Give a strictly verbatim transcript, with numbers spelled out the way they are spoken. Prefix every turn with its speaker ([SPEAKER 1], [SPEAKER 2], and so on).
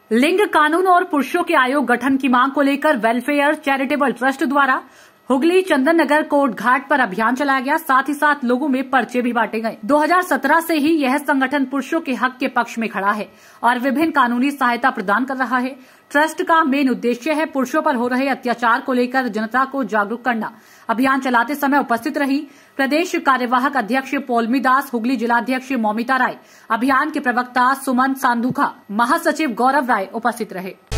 [SPEAKER 1] लिंग कानून और पुरुषों के आयोग गठन की मांग को लेकर वेलफेयर चैरिटेबल ट्रस्ट द्वारा हुगली चंदन नगर कोर्ट घाट पर अभियान चलाया गया। साथ ही साथ लोगों में पर्चे भी बांटे गए। दो हज़ार सत्रह से ही यह संगठन पुरुषों के हक के पक्ष में खड़ा है और विभिन्न कानूनी सहायता प्रदान कर रहा है। ट्रस्ट का मेन उद्देश्य है पुरुषों पर हो रहे अत्याचार को लेकर जनता को जागरूक करना। अभियान चलाते समय उपस्थित रही प्रदेश कार्यवाहक अध्यक्ष पौलमी दास, हुगली जिलाध्यक्ष मौमिता राय, अभियान के प्रवक्ता सुमन सांधुखा, महासचिव गौरव राय उपस्थित रहे।